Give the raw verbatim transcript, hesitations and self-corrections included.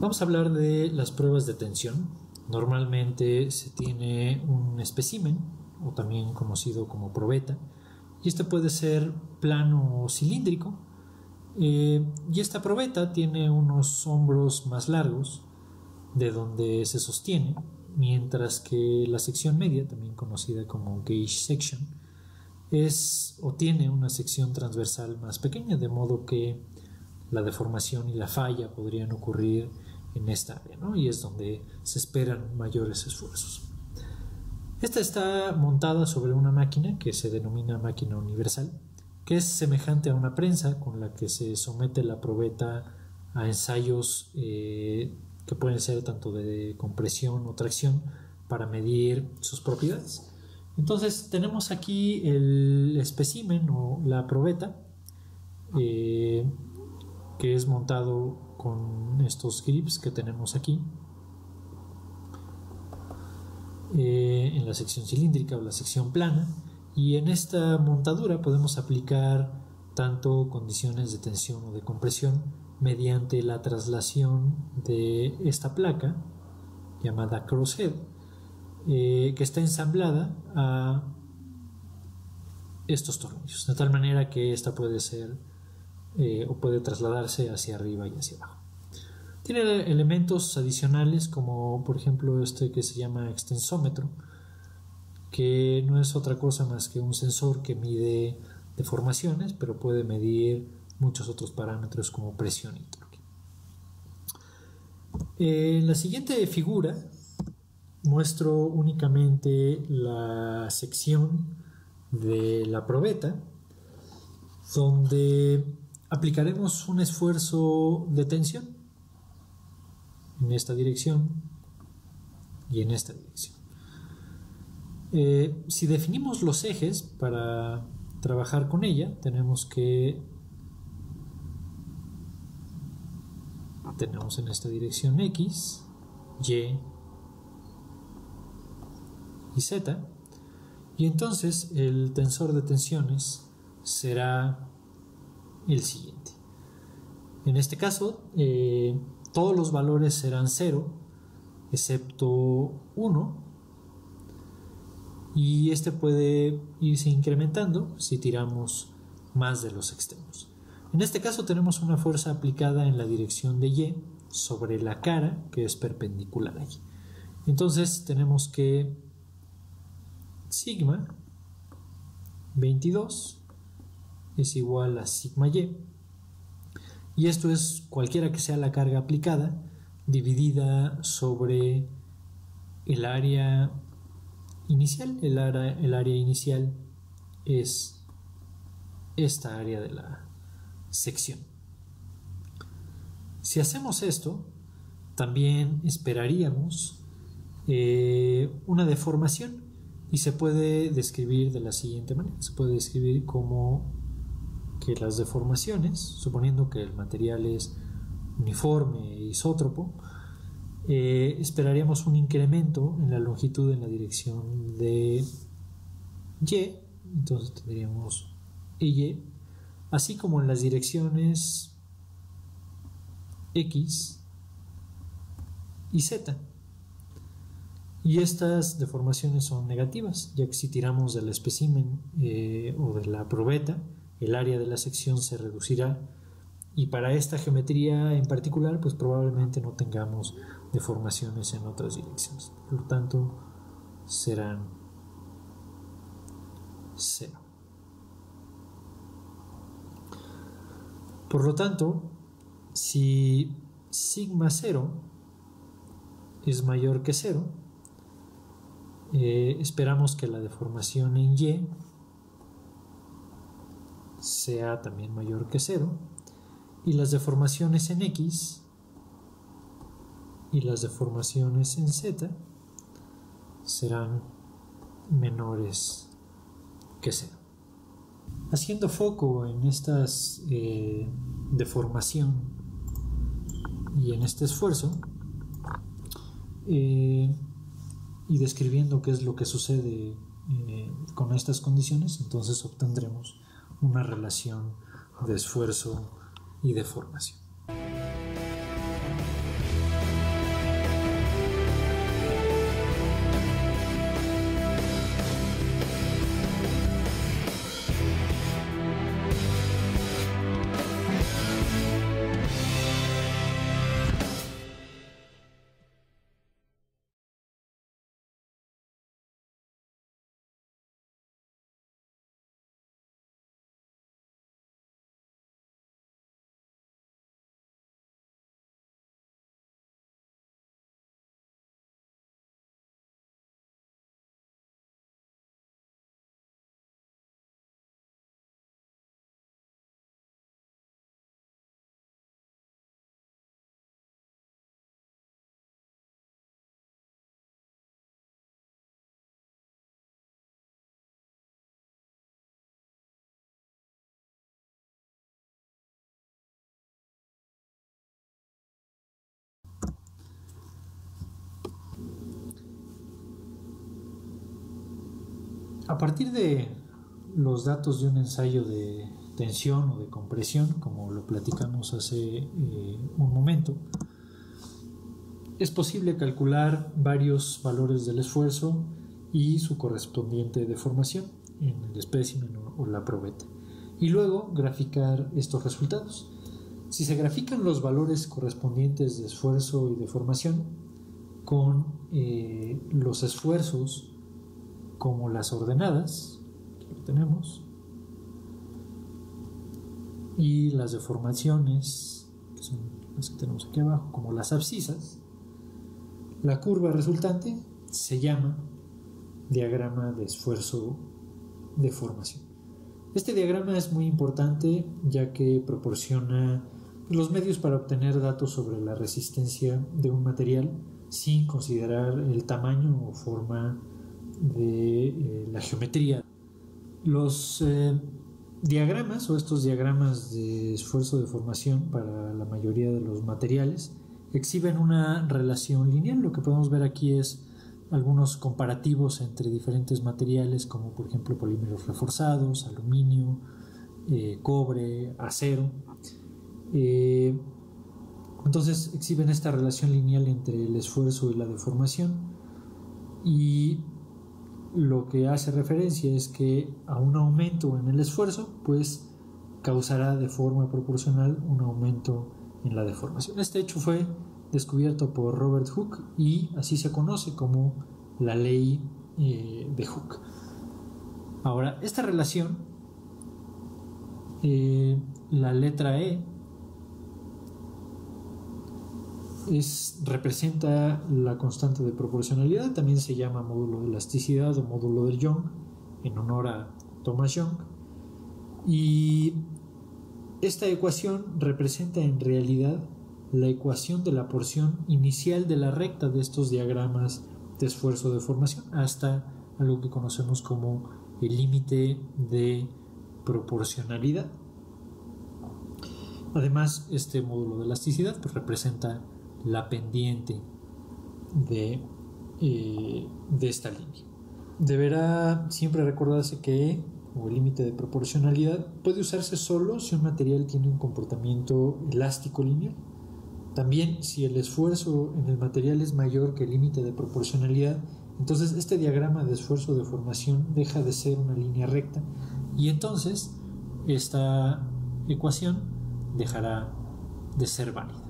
Vamos a hablar de las pruebas de tensión. Normalmente se tiene un espécimen, o también conocido como probeta, y este puede ser plano o cilíndrico. Eh, y esta probeta tiene unos hombros más largos de donde se sostiene, mientras que la sección media, también conocida como gauge section, es o tiene una sección transversal más pequeña, de modo que la deformación y la falla podrían ocurrir en esta área, ¿no? Y es donde se esperan mayores esfuerzos. Esta está montada sobre una máquina que se denomina máquina universal, que es semejante a una prensa con la que se somete la probeta a ensayos eh, que pueden ser tanto de compresión o tracción para medir sus propiedades. Entonces tenemos aquí el espécimen o la probeta eh, que es montado con estos grips que tenemos aquí eh, en la sección cilíndrica o la sección plana, y en esta montadura podemos aplicar tanto condiciones de tensión o de compresión mediante la traslación de esta placa llamada crosshead eh, que está ensamblada a estos tornillos, de tal manera que esta puede ser eh, o puede trasladarse hacia arriba y hacia abajo. Tiene elementos adicionales como por ejemplo este que se llama extensómetro, que no es otra cosa más que un sensor que mide deformaciones, pero puede medir muchos otros parámetros como presión y torque. En la siguiente figura muestro únicamente la sección de la probeta, donde aplicaremos un esfuerzo de tensión en esta dirección y en esta dirección. Eh, si definimos los ejes para trabajar con ella, tenemos que tenemos en esta dirección X, Y y Z, y entonces el tensor de tensiones será el siguiente. En este caso eh, todos los valores serán cero excepto uno, y este puede irse incrementando si tiramos más de los extremos. En este caso tenemos una fuerza aplicada en la dirección de Y sobre la cara que es perpendicular a Y. Entonces tenemos que sigma veintidós es igual a sigma Y, y esto es cualquiera que sea la carga aplicada dividida sobre el área inicial. El área, el área inicial es esta área de la sección. Si hacemos esto, también esperaríamos eh, una deformación, y se puede describir de la siguiente manera. Se puede describir como que las deformaciones, suponiendo que el material es uniforme e isótropo, eh, esperaríamos un incremento en la longitud en la dirección de Y, entonces tendríamos Y, así como en las direcciones X y Z. Y estas deformaciones son negativas, ya que si tiramos del espécimen eh, o de la probeta, el área de la sección se reducirá, y para esta geometría en particular pues probablemente no tengamos deformaciones en otras direcciones, por lo tanto serán cero. Por lo tanto, si sigma cero es mayor que cero, eh, esperamos que la deformación en Y sea también mayor que cero, y las deformaciones en X y las deformaciones en Z serán menores que cero. Haciendo foco en estas eh, deformación y en este esfuerzo, eh, y describiendo qué es lo que sucede eh, con estas condiciones, entonces obtendremos una relación de esfuerzo y deformación. A partir de los datos de un ensayo de tensión o de compresión, como lo platicamos hace eh, un momento, es posible calcular varios valores del esfuerzo y su correspondiente deformación en el espécimen o, o la probeta, y luego graficar estos resultados. Si se grafican los valores correspondientes de esfuerzo y deformación con eh, los esfuerzos como las ordenadas, que lo tenemos, y las deformaciones, que son las que tenemos aquí abajo, como las abscisas, la curva resultante se llama diagrama de esfuerzo-deformación. Este diagrama es muy importante ya que proporciona los medios para obtener datos sobre la resistencia de un material sin considerar el tamaño o forma de eh, la geometría. Los eh, diagramas o estos diagramas de esfuerzo-deformación para la mayoría de los materiales exhiben una relación lineal. Lo que podemos ver aquí es algunos comparativos entre diferentes materiales, como por ejemplo polímeros reforzados, aluminio, eh, cobre, acero. Eh, entonces exhiben esta relación lineal entre el esfuerzo y la deformación, y lo que hace referencia es que a un aumento en el esfuerzo pues causará de forma proporcional un aumento en la deformación. Este hecho fue descubierto por Robert Hooke y así se conoce como la ley eh, de Hooke. Ahora, esta relación, eh, la letra E, es, representa la constante de proporcionalidad. También se llama módulo de elasticidad o módulo de Young, en honor a Thomas Young. Y esta ecuación representa en realidad la ecuación de la porción inicial de la recta de estos diagramas de esfuerzo-deformación hasta algo que conocemos como el límite de proporcionalidad. Además, este módulo de elasticidad pues, representa la pendiente de, eh, de esta línea. Deberá siempre recordarse que E, o el límite de proporcionalidad, puede usarse solo si un material tiene un comportamiento elástico lineal. También, si el esfuerzo en el material es mayor que el límite de proporcionalidad, entonces este diagrama de esfuerzo-deformación deja de ser una línea recta y entonces esta ecuación dejará de ser válida.